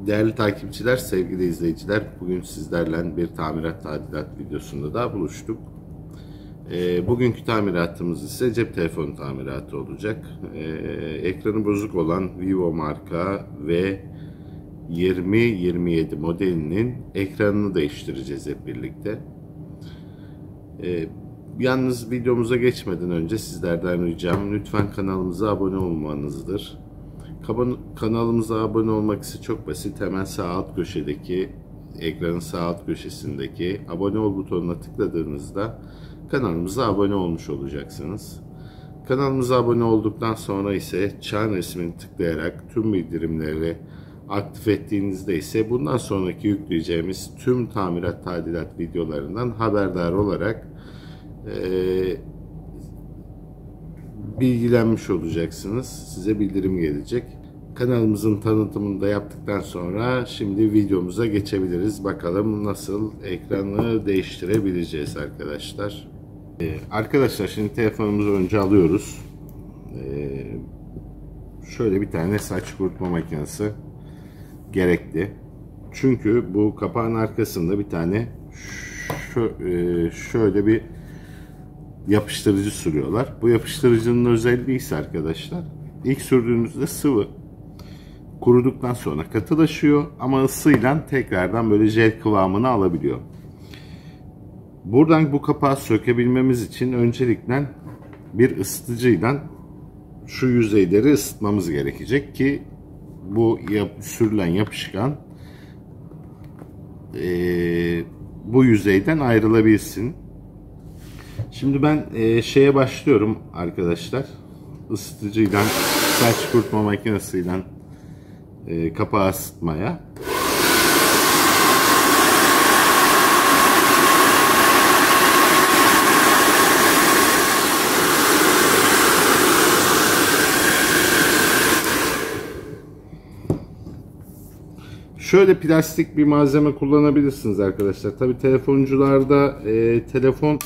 Değerli takipçiler, sevgili izleyiciler, bugün sizlerle bir tamirat tadilat videosunda daha buluştuk. Bugünkü tamiratımız ise cep telefonu tamiratı olacak. Ekranı bozuk olan Vivo marka ve 2027 modelinin ekranını değiştireceğiz hep birlikte. Yalnız videomuza geçmeden önce sizlerden ricam lütfen kanalımıza abone olmanızdır. Kanalımıza abone olmak ise çok basit. Hemen sağ alt köşedeki, ekranın sağ alt köşesindeki abone ol butonuna tıkladığınızda kanalımıza abone olmuş olacaksınız. Kanalımıza abone olduktan sonra ise çan resmini tıklayarak tüm bildirimleri aktif ettiğinizde ise bundan sonraki yükleyeceğimiz tüm tamirat tadilat videolarından haberdar olarak bilgilenmiş olacaksınız. Size bildirim gelecek. Kanalımızın tanıtımını da yaptıktan sonra şimdi videomuza geçebiliriz. Bakalım nasıl ekranı değiştirebileceğiz arkadaşlar. Arkadaşlar şimdi telefonumuzu önce alıyoruz. Şöyle bir tane saç kurutma makinesi gerekli. Çünkü bu kapağın arkasında bir tane şöyle bir yapıştırıcı sürüyorlar. Bu yapıştırıcının özelliği ise arkadaşlar, ilk sürdüğünüzde sıvı, kuruduktan sonra katılaşıyor ama ısıyla tekrardan böyle jel kıvamını alabiliyor. Buradan bu kapağı sökebilmemiz için öncelikle bir ısıtıcıyla şu yüzeyleri ısıtmamız gerekecek ki bu sürülen yapışkan bu yüzeyden ayrılabilsin. Şimdi ben şeye başlıyorum arkadaşlar. Isıtıcıyla, saç kurutma makinesiyle kapağı ısıtmaya. Şöyle plastik bir malzeme kullanabilirsiniz arkadaşlar. Tabi telefoncularda telefon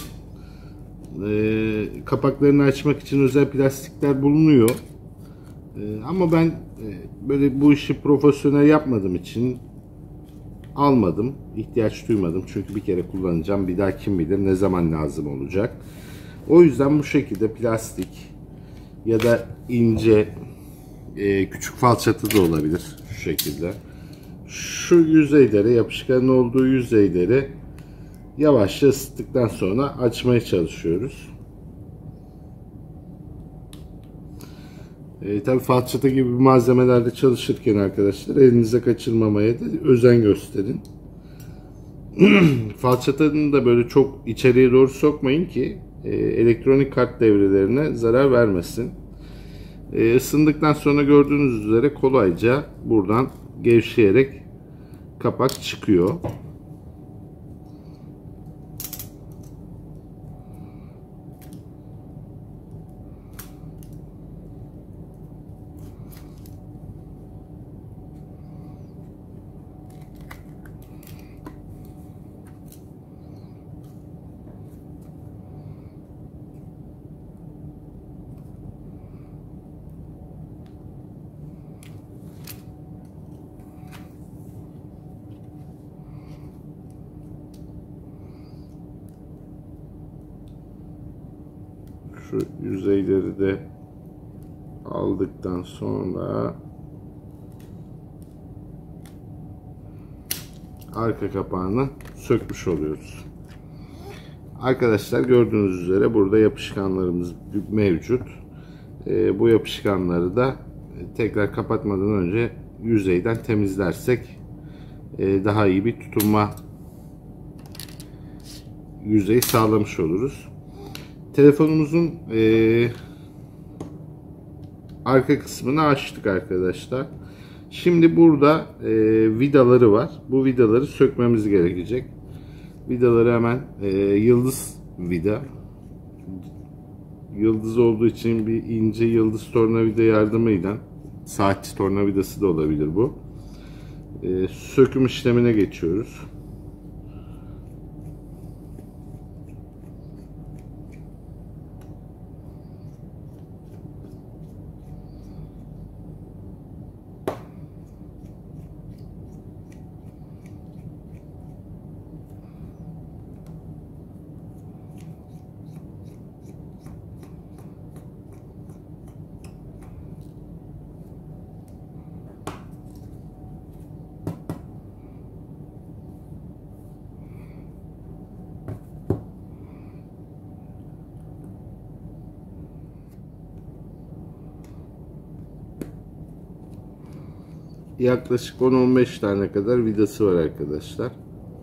kapaklarını açmak için özel plastikler bulunuyor. Ama ben böyle bu işi profesyonel yapmadığım için almadım. İhtiyaç duymadım. Çünkü bir kere kullanacağım. Bir daha kim bilir ne zaman lazım olacak. O yüzden bu şekilde plastik ya da ince küçük falçatı da olabilir. Şu şekilde. Şu yüzeyleri, yapışkanın olduğu yüzeyleri yavaşça ısıttıktan sonra açmaya çalışıyoruz. Tabii falçata gibi malzemelerde çalışırken arkadaşlar elinize kaçırmamaya da özen gösterin. Falçatanın da böyle çok içeriye doğru sokmayın ki elektronik kart devrelerine zarar vermesin. Isındıktan sonra gördüğünüz üzere kolayca buradan gevşeyerek kapak çıkıyor. Şu yüzeyleri de aldıktan sonra arka kapağını sökmüş oluyoruz. Arkadaşlar gördüğünüz üzere burada yapışkanlarımız mevcut. Bu yapışkanları da tekrar kapatmadan önce yüzeyden temizlersek daha iyi bir tutunma yüzeyi sağlamış oluruz. Telefonumuzun arka kısmını açtık arkadaşlar. Şimdi burada vidaları var. Bu vidaları sökmemiz gerekecek. Vidaları hemen yıldız vida. Yıldız olduğu için bir ince yıldız tornavida yardımıyla, saatçi tornavidası da olabilir bu. Söküm işlemine geçiyoruz. Yaklaşık 10-15 tane kadar vidası var arkadaşlar.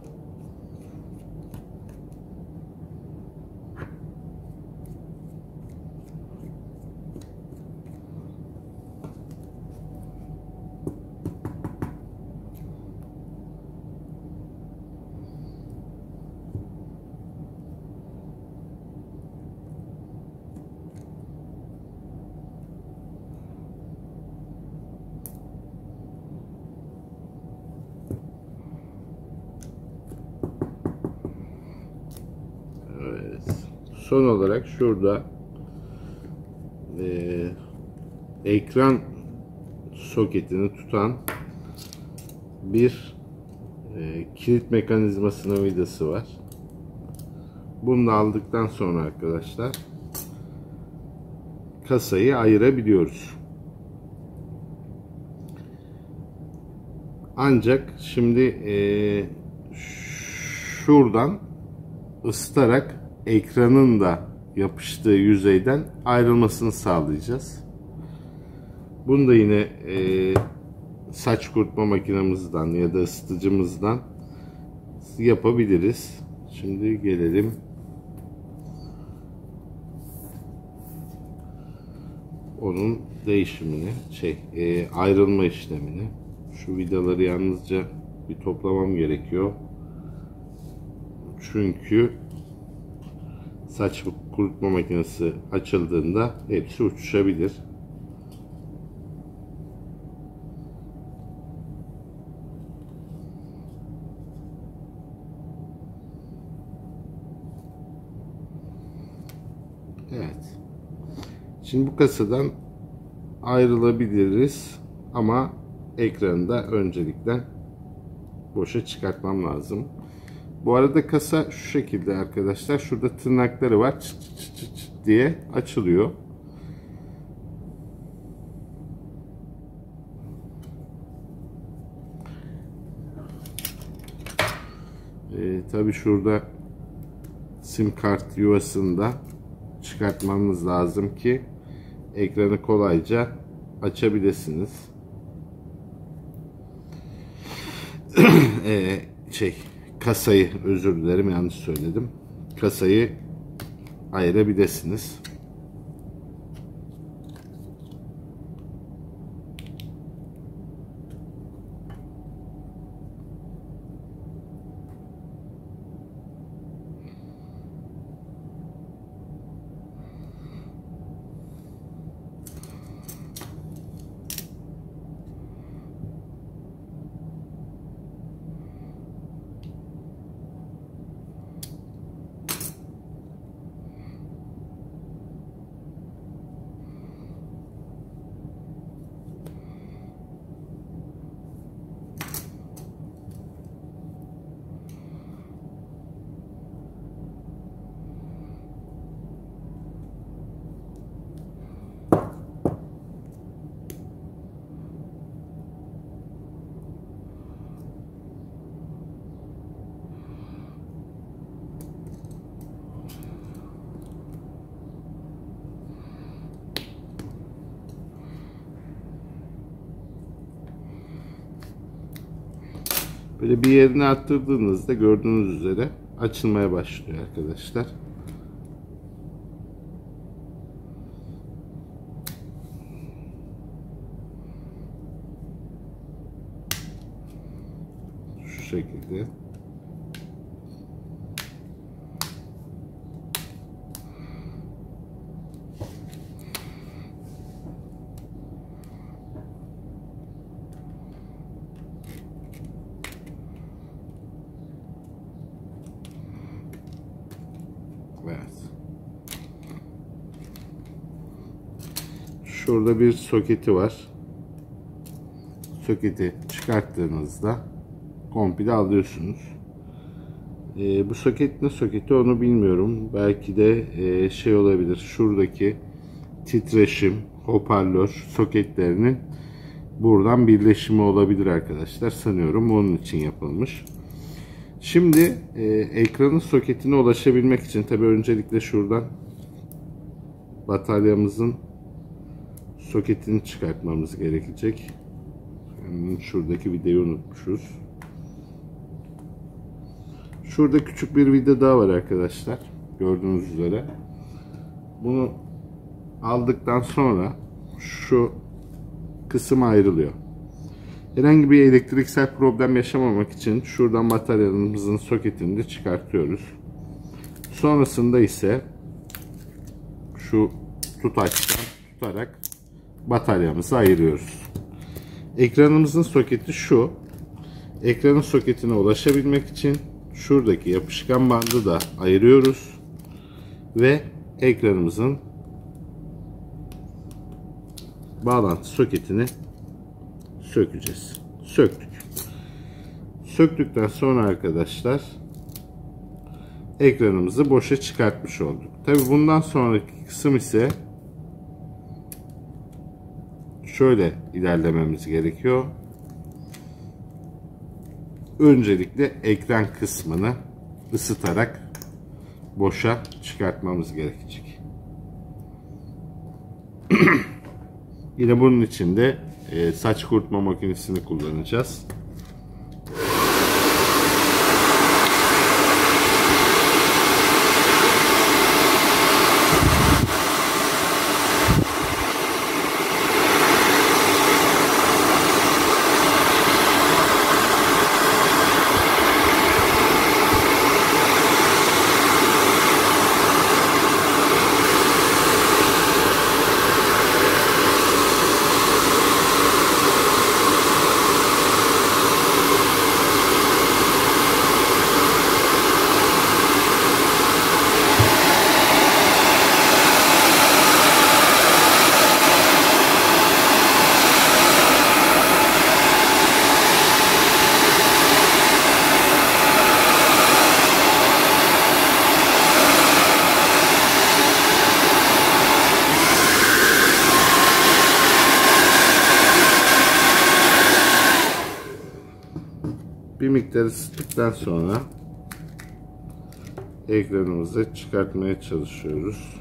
Son olarak şurada ekran soketini tutan bir kilit mekanizmasının vidası var. Bunu da aldıktan sonra arkadaşlar kasayı ayırabiliyoruz. Ancak şimdi şuradan ısıtarak ekranın da yapıştığı yüzeyden ayrılmasını sağlayacağız. Bunu da yine saç kurutma makinemizden ya da ısıtıcımızdan yapabiliriz. Şimdi gelelim onun değişimine, ayrılma işlemine. Şu vidaları yalnızca bir toplamam gerekiyor. Çünkü saç kurutma makinesi açıldığında hepsi uçuşabilir. Evet. Şimdi bu kasadan ayrılabiliriz ama ekranı da öncelikle boşa çıkartmam lazım. Bu arada kasa şu şekilde arkadaşlar. Şurada tırnakları var. Çıt çıt çıt çıt diye açılıyor. Tabii şurada sim kart yuvasını da çıkartmamız lazım ki ekranı kolayca açabilirsiniz. Kasayı, özür dilerim, yanlış söyledim. Kasayı ayırabilirsiniz. Böyle bir yerine attırdığınızda gördüğünüz üzere açılmaya başlıyor arkadaşlar. Şu şekilde. Evet. Şurada bir soketi var. Soketi çıkarttığınızda komple alıyorsunuz. Bu soket ne soketi onu bilmiyorum. Belki de şey olabilir. Şuradaki titreşim, hoparlör soketlerinin buradan birleşimi olabilir arkadaşlar. Sanıyorum onun için yapılmış. Şimdi ekranın soketine ulaşabilmek için tabi öncelikle şuradan bataryamızın soketini çıkartmamız gerekecek. Şuradaki vidayı unutmuşuz. Şurada küçük bir vida daha var arkadaşlar. Gördüğünüz üzere. Bunu aldıktan sonra şu kısım ayrılıyor. Herhangi bir elektriksel problem yaşamamak için şuradan bataryamızın soketini de çıkartıyoruz. Sonrasında ise şu tutaçtan tutarak bataryamızı ayırıyoruz. Ekranımızın soketi şu. Ekranın soketine ulaşabilmek için şuradaki yapışkan bandı da ayırıyoruz ve ekranımızın bağlantı soketini sökeceğiz. Söktük. Söktükten sonra arkadaşlar ekranımızı boşa çıkartmış olduk. Tabi bundan sonraki kısım ise şöyle ilerlememiz gerekiyor. Öncelikle ekran kısmını ısıtarak boşa çıkartmamız gerekecek. Yine bunun için de saç kurutma makinesini kullanacağız. Bir miktar ısıttıktan sonra ekranımızı çıkartmaya çalışıyoruz.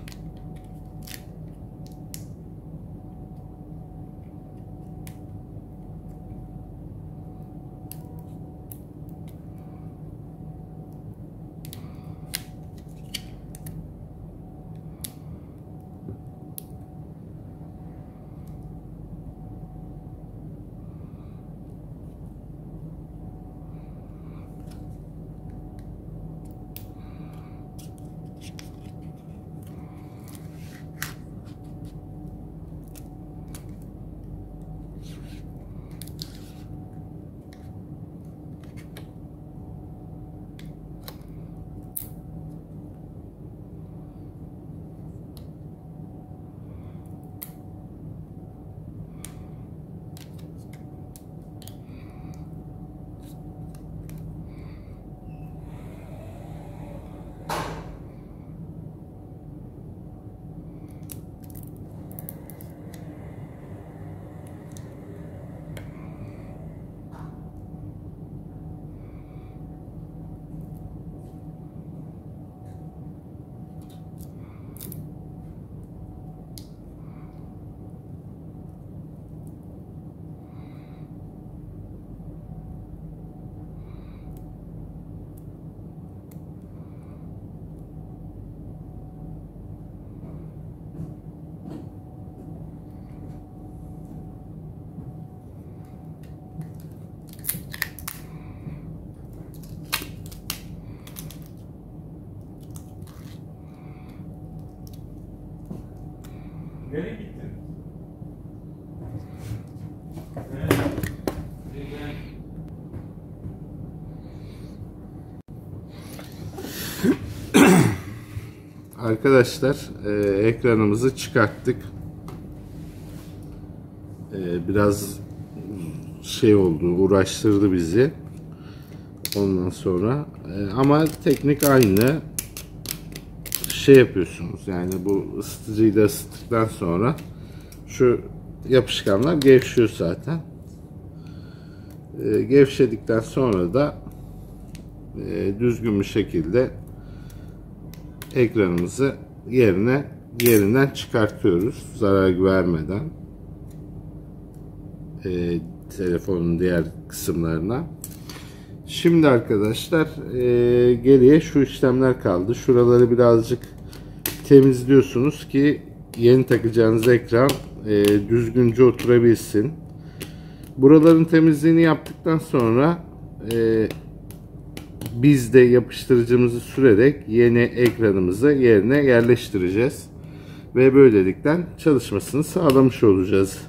Nereye gittin? Arkadaşlar ekranımızı çıkarttık. Biraz şey oldu, uğraştırdı bizi. Ondan sonra ama teknik aynı. Şey yapıyorsunuz, yani bu ısıtıcıyı da ısıttıktan sonra şu yapışkanlar gevşiyor zaten. Gevşedikten sonra da düzgün bir şekilde ekranımızı yerinden çıkartıyoruz zarar vermeden. telefonun diğer kısımlarına. Şimdi arkadaşlar geriye şu işlemler kaldı. Şuraları birazcık temizliyorsunuz ki yeni takacağınız ekran düzgünce oturabilsin. Buraların temizliğini yaptıktan sonra biz de yapıştırıcımızı sürerek yeni ekranımızı yerine yerleştireceğiz. Ve böylelikle çalışmasını sağlamış olacağız.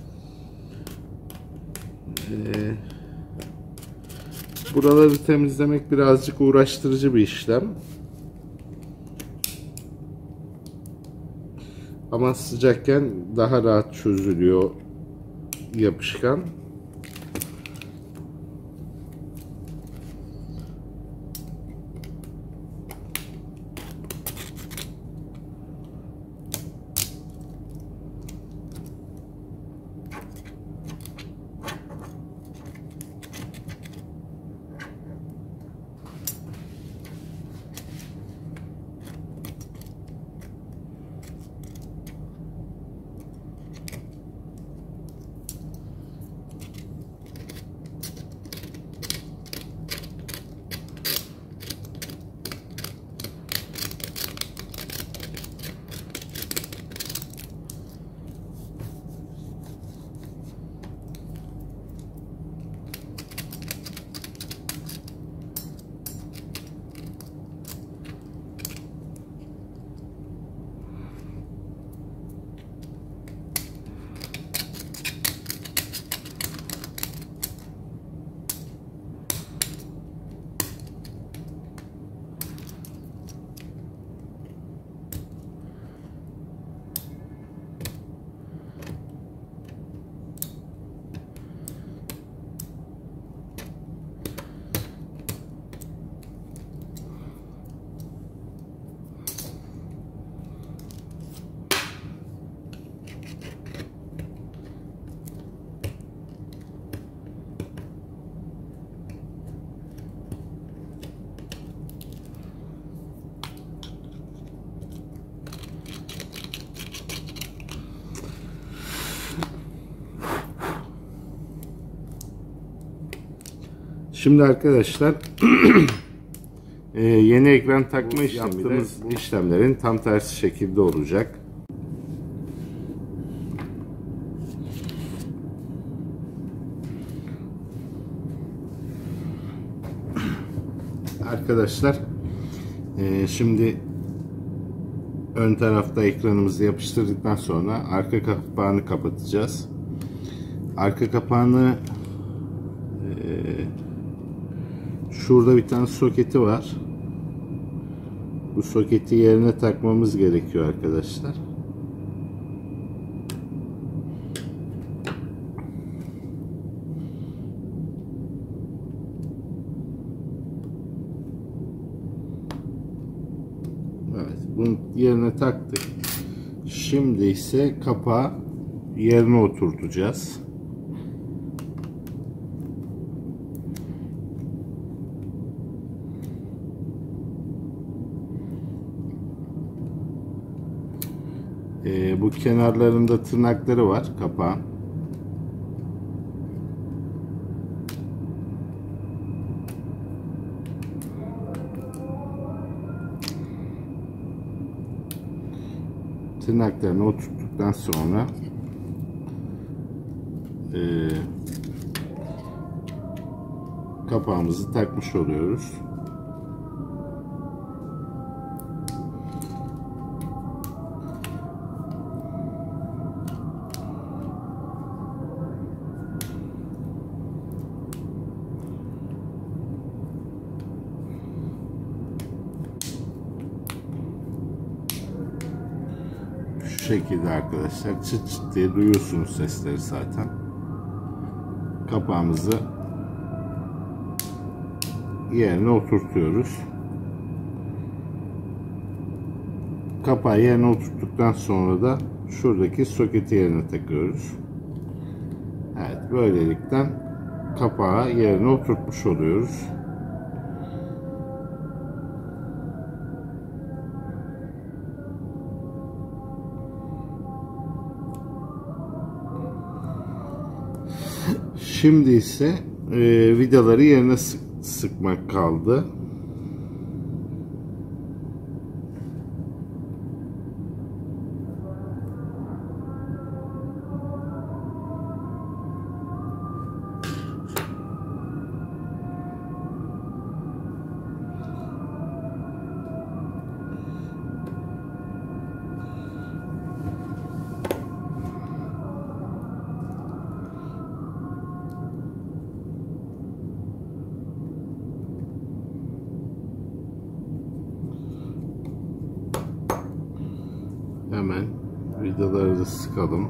Buraları temizlemek birazcık uğraştırıcı bir işlem. Ama sıcakken daha rahat çözülüyor yapışkan. Şimdi arkadaşlar yeni ekran takma yaptığımız işlemlerin tam tersi şekilde olacak. Arkadaşlar şimdi ön tarafta ekranımızı yapıştırdıktan sonra arka kapağını kapatacağız. Arka kapağını şurada bir tane soketi var. Bu soketi yerine takmamız gerekiyor arkadaşlar. Evet, bunu yerine taktık. Şimdi ise kapağı yerine oturtacağız. Bu kenarlarında tırnakları var kapağın. Tırnaklarını oturttuktan sonra kapağımızı takmış oluyoruz. Şu şekilde arkadaşlar, çıt çıt diye duyuyorsunuz sesleri zaten. Kapağımızı yerine oturtuyoruz. Kapağı yerine oturttuktan sonra da şuradaki soketi yerine takıyoruz. Evet, böylelikle kapağı yerine oturtmuş oluyoruz. Şimdi ise vidaları yerine sıkmak kaldı. Hemen vidaları da sıkalım.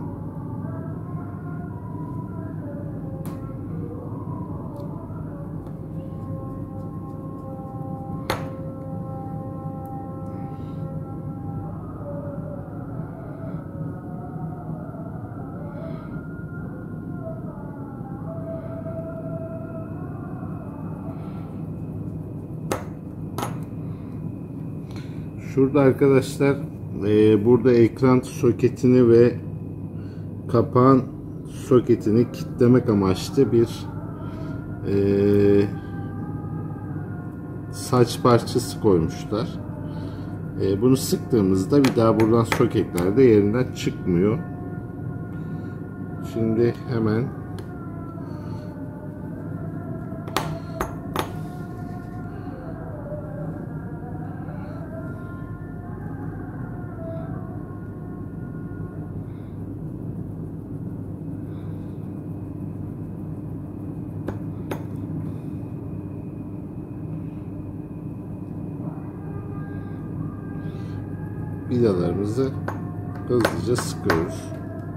Şurada arkadaşlar burada ekran soketini ve kapağın soketini kilitlemek amaçlı bir saç parçası koymuşlar. Bunu sıktığımızda bir daha buradan soketler de yerinden çıkmıyor. Şimdi hemen vidalarımızı hızlıca sıkıyoruz.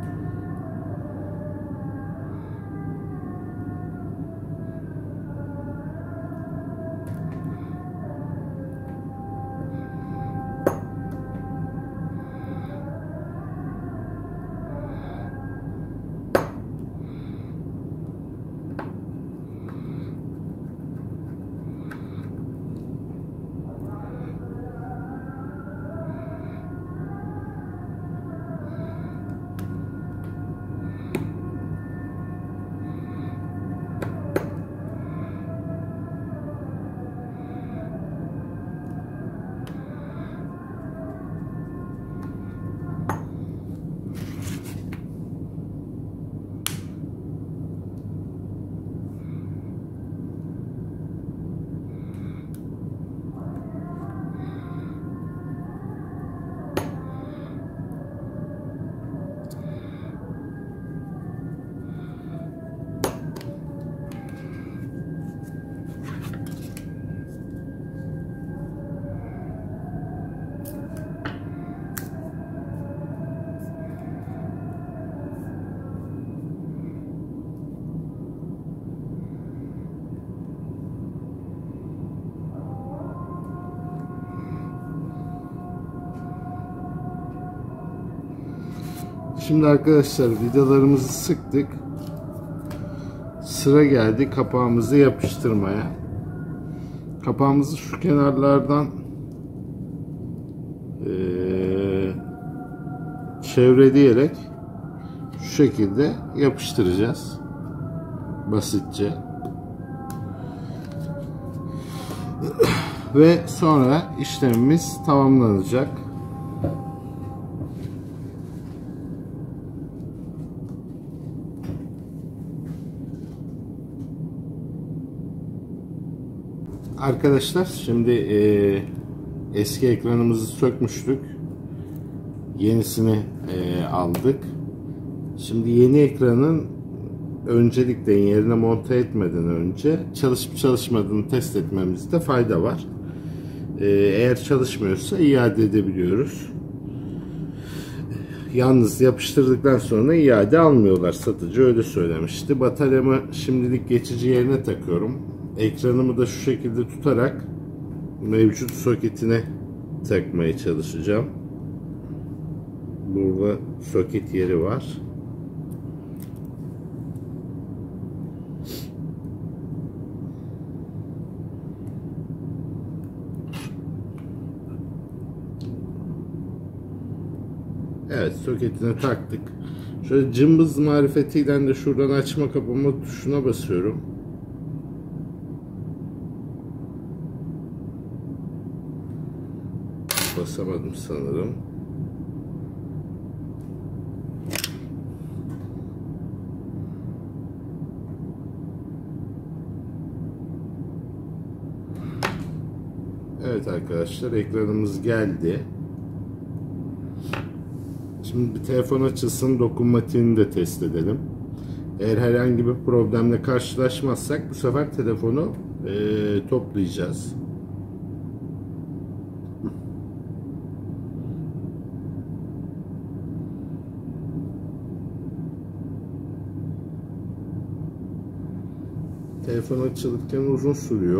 Şimdi arkadaşlar vidalarımızı sıktık. Sıra geldi kapağımızı yapıştırmaya. Kapağımızı şu kenarlardan çevreleyerek şu şekilde yapıştıracağız. Basitçe. Ve sonra işlemimiz tamamlanacak. Arkadaşlar şimdi eski ekranımızı sökmüştük. Yenisini aldık. Şimdi yeni ekranın öncelikle yerine monte etmeden önce çalışıp çalışmadığını test etmemizde fayda var. Eğer çalışmıyorsa iade edebiliyoruz. Yalnız yapıştırdıktan sonra iade almıyorlar, satıcı öyle söylemişti. Bataryamı şimdilik geçici yerine takıyorum. Ekranımı da şu şekilde tutarak mevcut soketine takmaya çalışacağım. Burada soket yeri var. Evet, soketine taktık. Şöyle cımbız marifetiyle de şuradan açma kapama tuşuna basıyorum. Basamadım sanırım. Evet arkadaşlar, ekranımız geldi. Şimdi bir telefon açılsın, dokunmatiğini de test edelim. Eğer herhangi bir problemle karşılaşmazsak bu sefer telefonu toplayacağız. Telefon açılırken uzun sürüyor.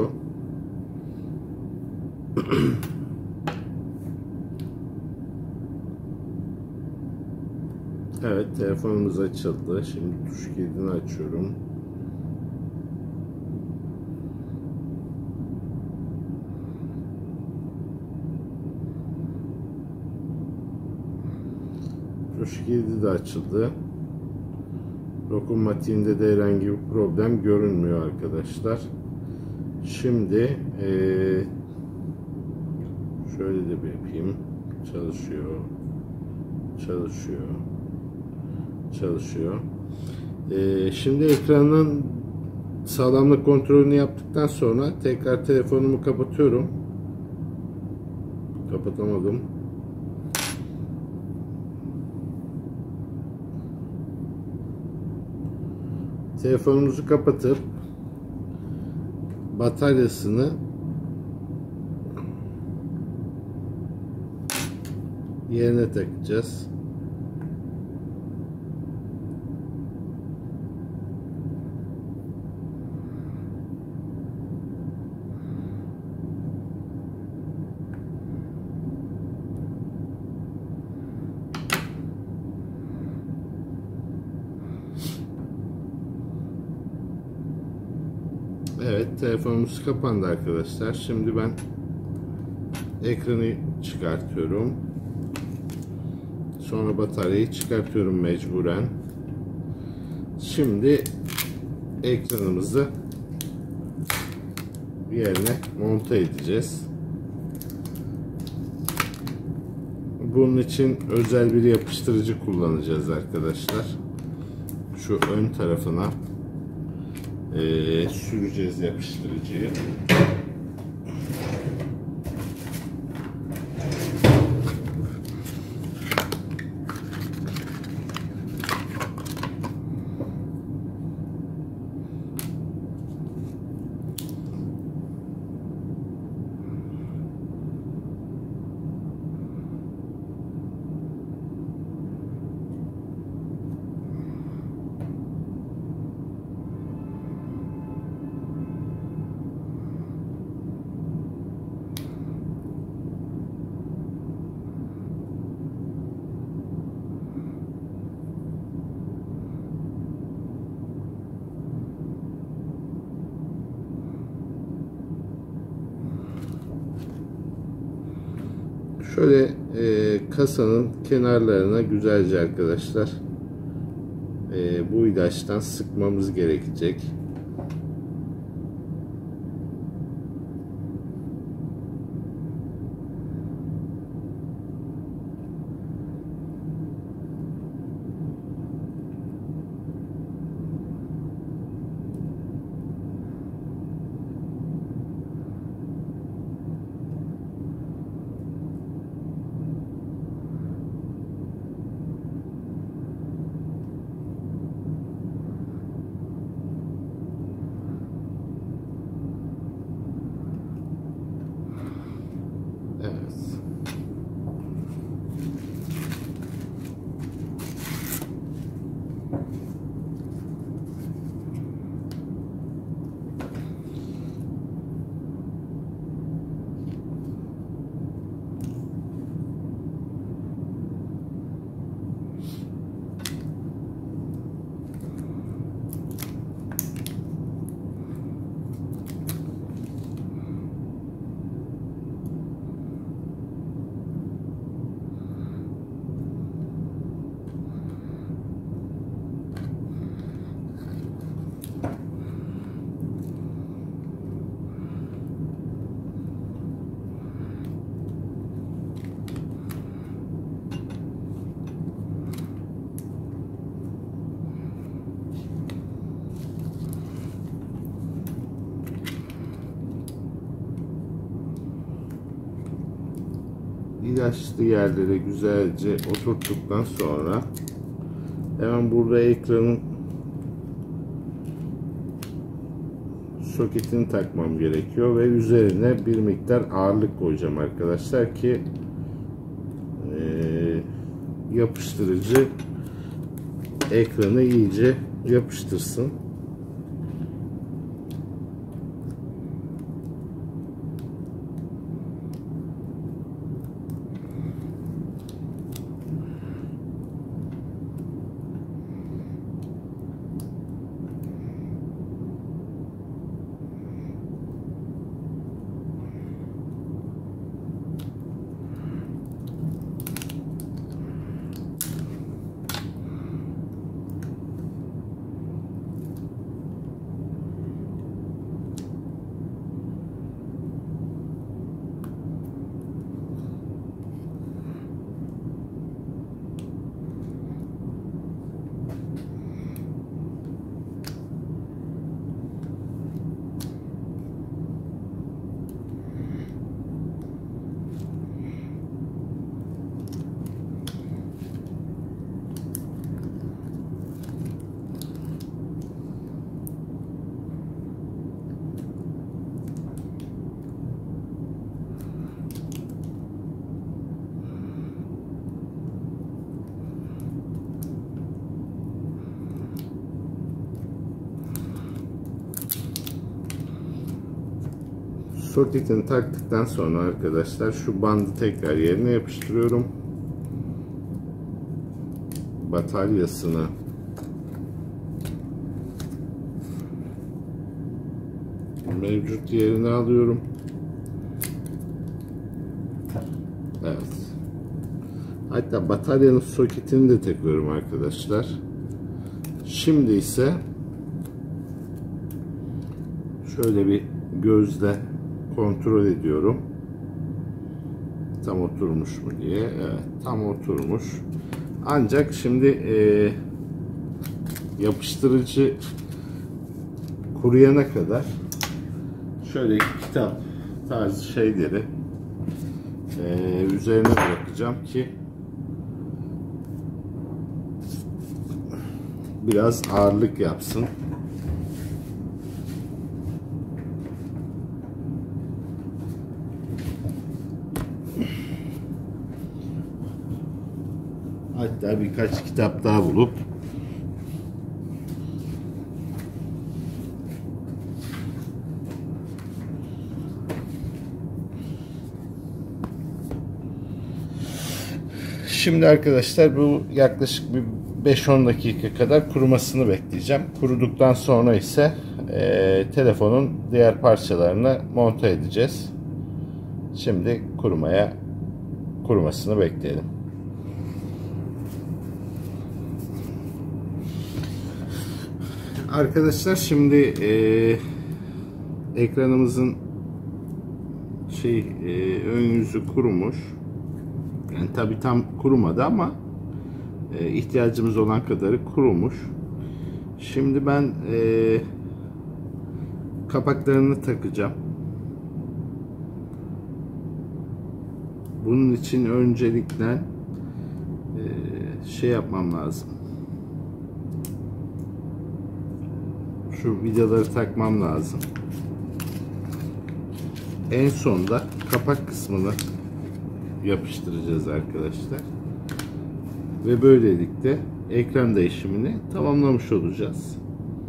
Evet, telefonumuz açıldı. Şimdi tuş kilidini açıyorum. Tuş kilidi de açıldı. Dokunmatiğinde de herhangi bir problem görünmüyor arkadaşlar. Şimdi şöyle de bir yapayım. Çalışıyor. Şimdi ekranın sağlamlık kontrolünü yaptıktan sonra tekrar telefonumu kapatıyorum. Kapatamadım. Telefonumuzu kapatıp bataryasını yerine takacağız. Evet, telefonumuz kapandı arkadaşlar. Şimdi ben ekranı çıkartıyorum. Sonra bataryayı çıkartıyorum mecburen. Şimdi ekranımızı yerine monte edeceğiz. Bunun için özel bir yapıştırıcı kullanacağız arkadaşlar. Şu ön tarafına süreceğiz yapıştırıcıyı. Şöyle kasanın kenarlarına güzelce arkadaşlar bu ilaçtan sıkmamız gerekecek. Evet. yaşlı yerlere güzelce oturttuktan sonra hemen burada ekranın soketini takmam gerekiyor ve üzerine bir miktar ağırlık koyacağım arkadaşlar ki yapıştırıcı ekranı iyice yapıştırsın. Soketini taktıktan sonra arkadaşlar şu bandı tekrar yerine yapıştırıyorum. Bataryasını mevcut yerine alıyorum. Evet. Hatta bataryanın soketini de takıyorum arkadaşlar. Şimdi ise şöyle bir gözle kontrol ediyorum. Tam oturmuş mu diye. Evet, tam oturmuş. Ancak şimdi yapıştırıcı kuruyana kadar şöyle kitap tarzı şeyleri üzerine bırakacağım ki biraz ağırlık yapsın. Hatta birkaç kitap daha bulup şimdi arkadaşlar bu yaklaşık bir 5-10 dakika kadar kurumasını bekleyeceğim. Kuruduktan sonra ise telefonun diğer parçalarını monte edeceğiz. Şimdi kurumasını bekleyelim. Arkadaşlar şimdi ekranımızın ön yüzü kurumuş. Yani tabi tam kurumadı ama ihtiyacımız olan kadarı kurumuş. Şimdi ben kapaklarını takacağım. Bunun için öncelikle yapmam lazım. Şu vidaları takmam lazım. En sonda kapak kısmını yapıştıracağız arkadaşlar. Ve böylelikle ekran değişimini tamamlamış olacağız.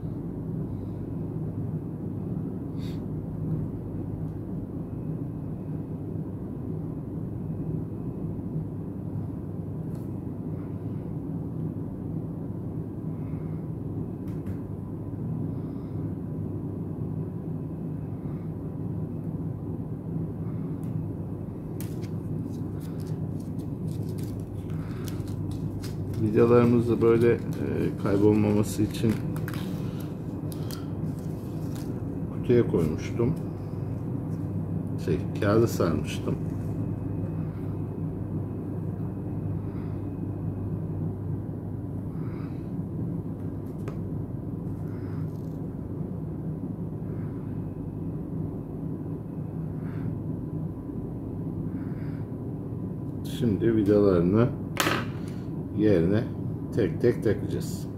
Vidalarımızı böyle kaybolmaması için kutuya koymuştum. Kağıda sarmıştım. Şimdi vidalarını yerine tek tek takacağız.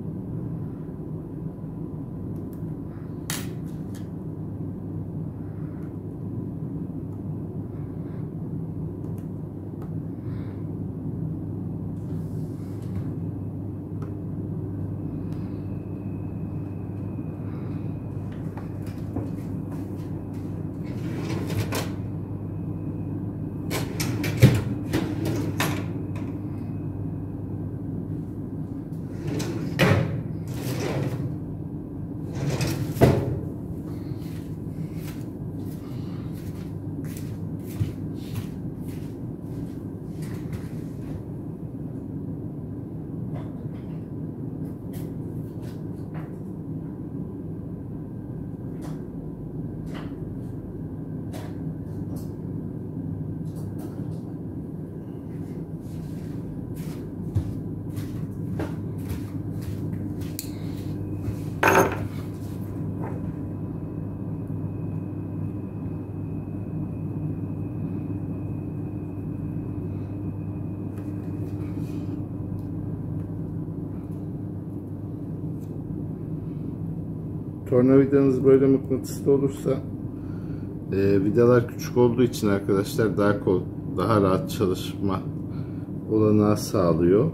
Tornavidanız böyle mıknatıslı olursa vidalar küçük olduğu için arkadaşlar daha rahat çalışma olanağı sağlıyor.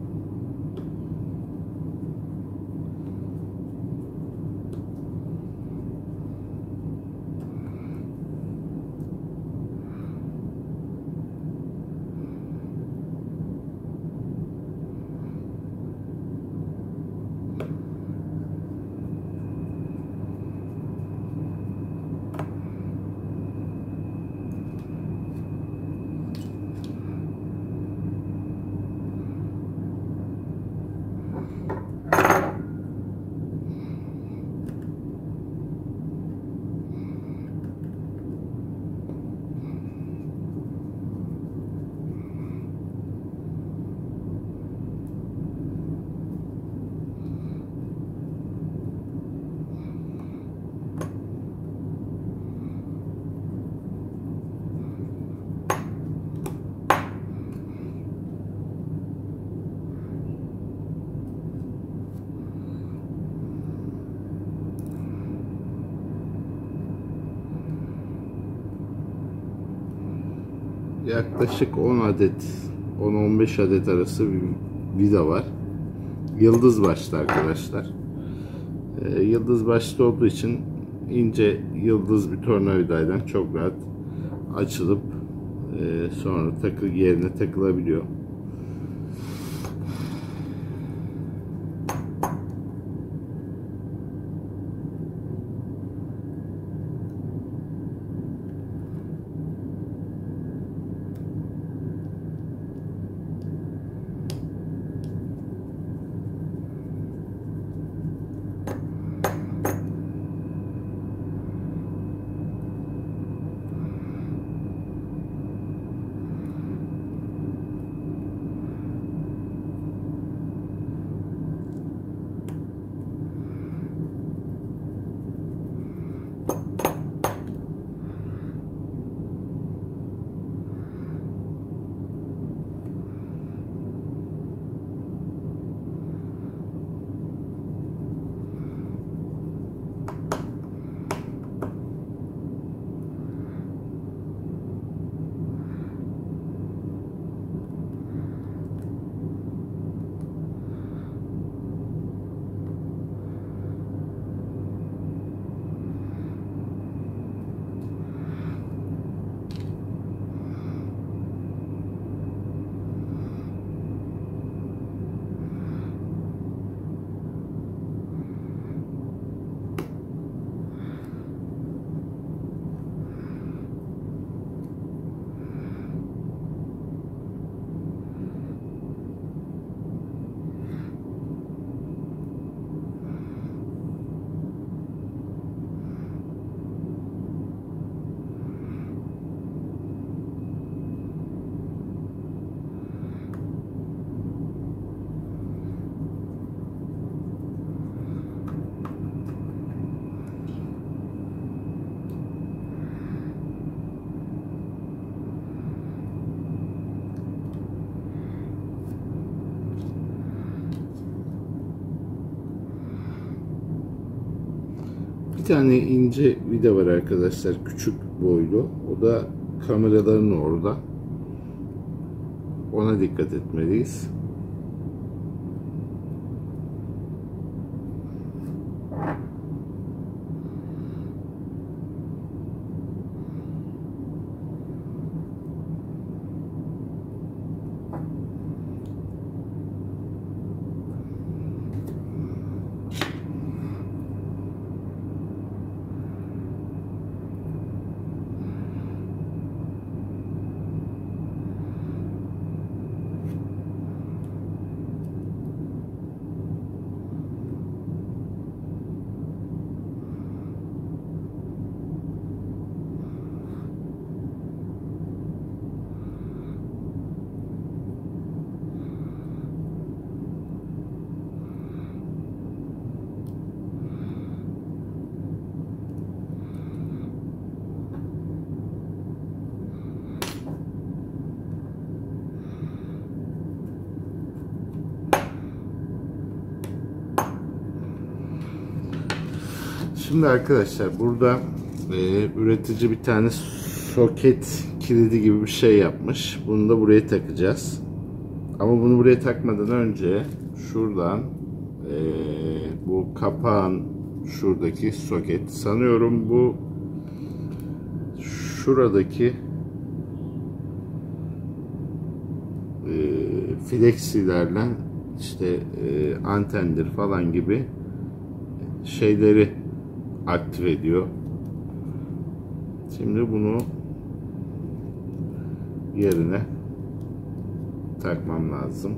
Yaklaşık 10 adet, 10-15 adet arası bir vida var. Yıldız başlı arkadaşlar. Yıldız başlı olduğu için ince yıldız bir tornavidayla çok rahat açılıp sonra yerine takılabiliyor. tane ince vida var arkadaşlar, küçük boylu. O da kameraların orada. Ona dikkat etmeliyiz. Şimdi arkadaşlar burada üretici bir tane soket kilidi gibi bir şey yapmış. Bunu da buraya takacağız. Ama bunu buraya takmadan önce şuradan bu kapağın şuradaki soket, sanıyorum bu şuradaki flexilerle işte antendir falan gibi şeyleri aktif ediyor. Şimdi bunu yerine takmam lazım.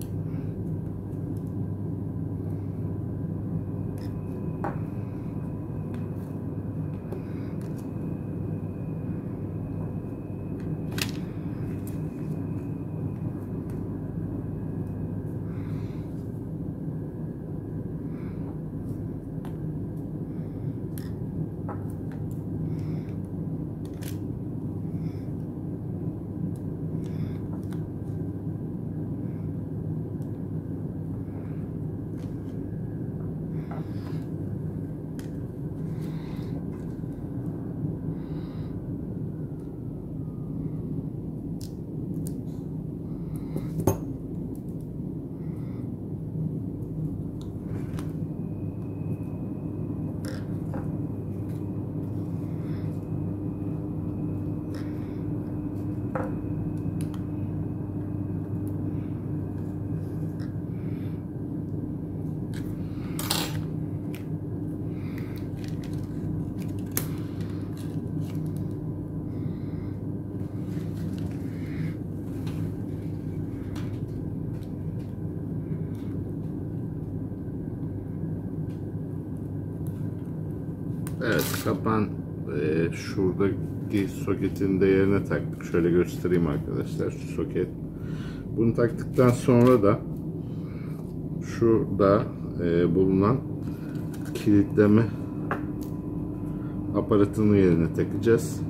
Evet, kapağın şuradaki soketin de yerine taktık. Şöyle göstereyim arkadaşlar, şu soket. Bunu taktıktan sonra da şurada bulunan kilitleme aparatını yerine takacağız.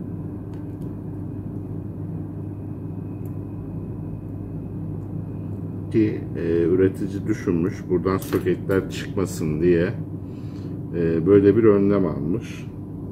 Ki üretici düşünmüş, buradan soketler çıkmasın diye böyle bir önlem almış.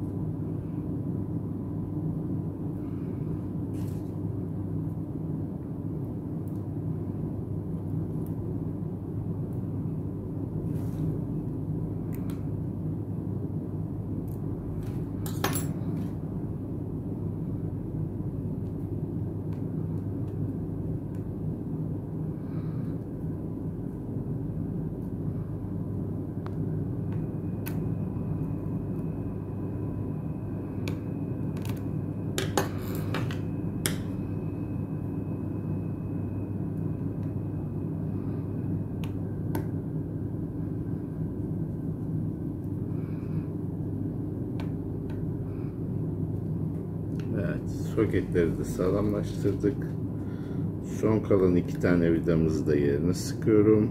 Evet, soketleri de sağlamlaştırdık. Son kalan 2 tane vidamızı da yerine sıkıyorum.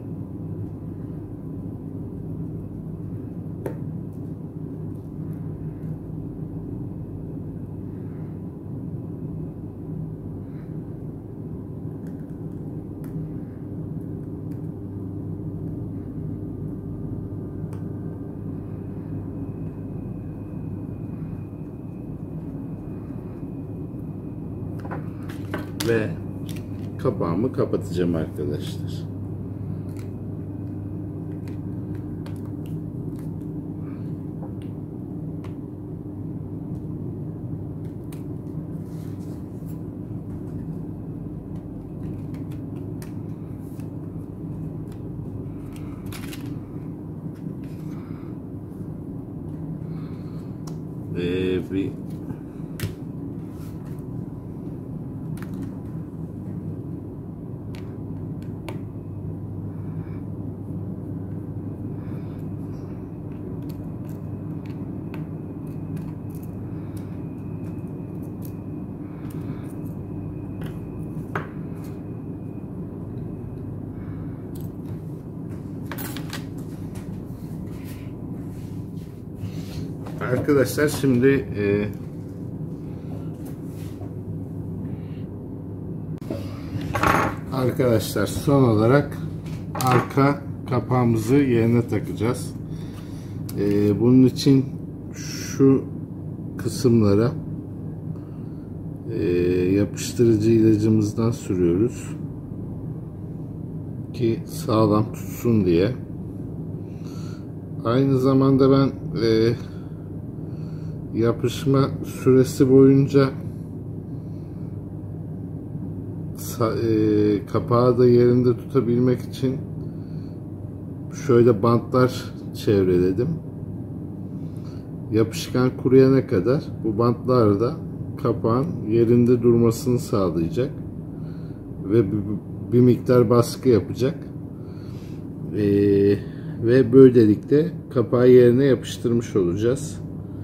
Ve kapağımı kapatacağım arkadaşlar. Bir Arkadaşlar şimdi son olarak arka kapağımızı yerine takacağız. Bunun için şu kısımlara yapıştırıcı ilacımızdan sürüyoruz ki sağlam tutsun diye. Aynı zamanda ben yapışma süresi boyunca kapağı da yerinde tutabilmek için şöyle bantlar çevreledim. Yapışkan kuruyana kadar bu bantlar da kapağın yerinde durmasını sağlayacak ve bir miktar baskı yapacak ve böylelikle kapağı yerine yapıştırmış olacağız.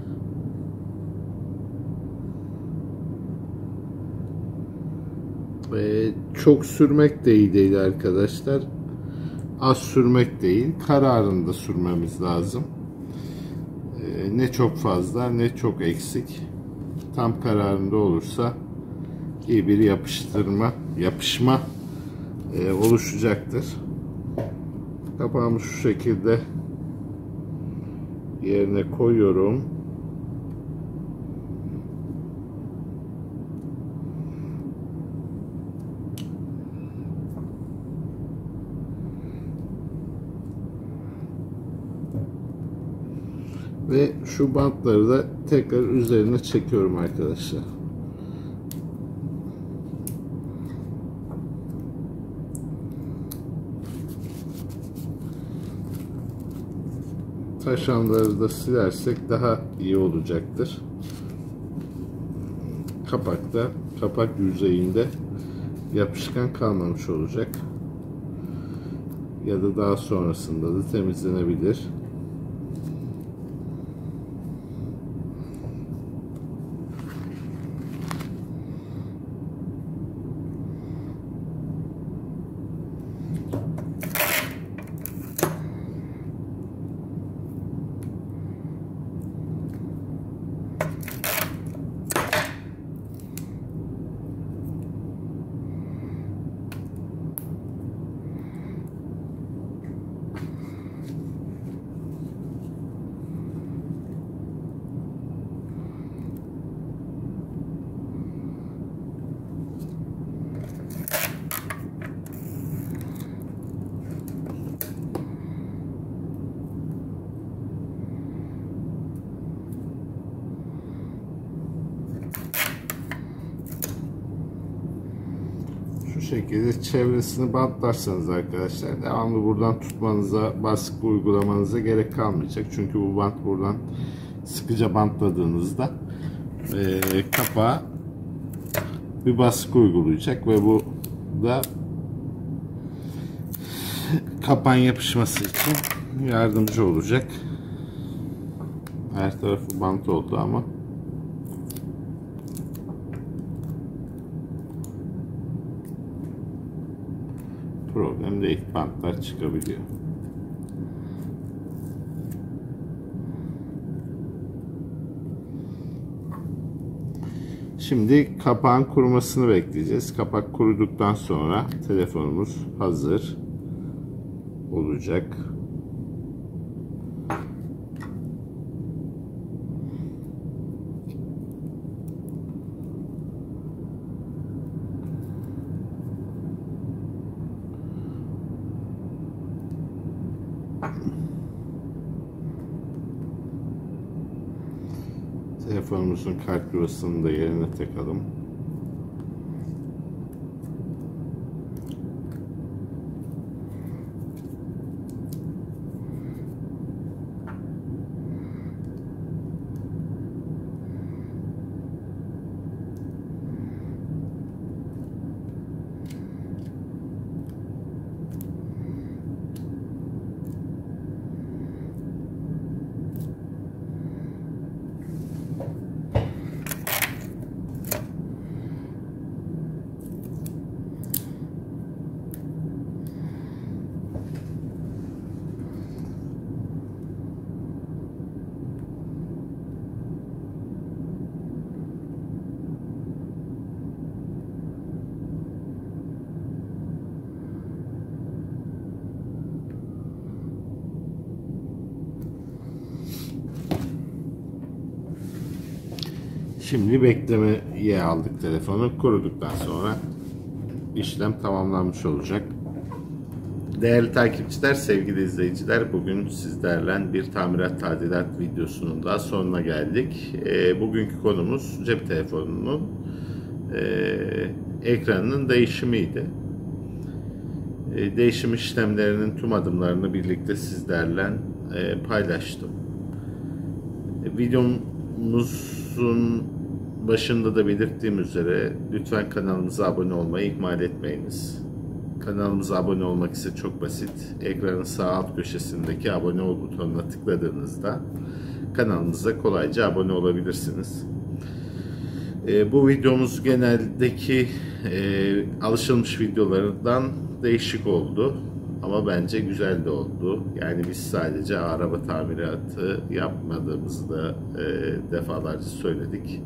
Çok sürmek de iyi değil arkadaşlar. Az sürmek değil. Kararında sürmemiz lazım. Ne çok fazla ne çok eksik. Tam kararında olursa iyi bir yapışma oluşacaktır. Kapağımı şu şekilde yerine koyuyorum. Ve şu bantları da tekrar üzerine çekiyorum arkadaşlar. Taşanları da silersek daha iyi olacaktır. Kapak yüzeyinde yapışkan kalmamış olacak. Ya da daha sonrasında da temizlenebilir. Şu şekilde çevresini bantlarsanız arkadaşlar devamlı buradan tutmanıza, baskı uygulamanıza gerek kalmayacak. Çünkü bu bant buradan sıkıca bantladığınızda kapağa bir baskı uygulayacak ve bu da kapağın yapışması için yardımcı olacak. Her tarafı bant oldu ama problem değil, bantlar çıkabiliyor. Şimdi kapağın kurumasını bekleyeceğiz. Kapak kuruduktan sonra telefonumuz hazır olacak. Telefonumuzun kart yuvasını da yerine takalım. Şimdi beklemeye aldık telefonu. Kuruduktan sonra işlem tamamlanmış olacak. Değerli takipçiler, sevgili izleyiciler, bugün sizlerle bir tamirat tadilat videosunun daha sonuna geldik. Bugünkü konumuz cep telefonunun ekranının değişimiydi. Değişim işlemlerinin tüm adımlarını birlikte sizlerle paylaştım. Videomuzun başında da belirttiğim üzere lütfen kanalımıza abone olmayı ihmal etmeyiniz. Kanalımıza abone olmak ise çok basit. Ekranın sağ alt köşesindeki abone ol butonuna tıkladığınızda kanalımıza kolayca abone olabilirsiniz. Bu videomuz geneldeki alışılmış videolardan değişik oldu. Ama bence güzel de oldu. Yani biz sadece araba tamiratı yapmadığımızı da defalarca söyledik.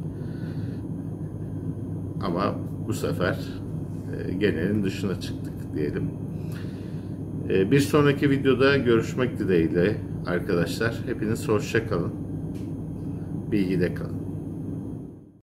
Ama bu sefer genelin dışına çıktık diyelim. Bir sonraki videoda görüşmek dileğiyle arkadaşlar. Hepiniz hoşça kalın. Bilgide kalın.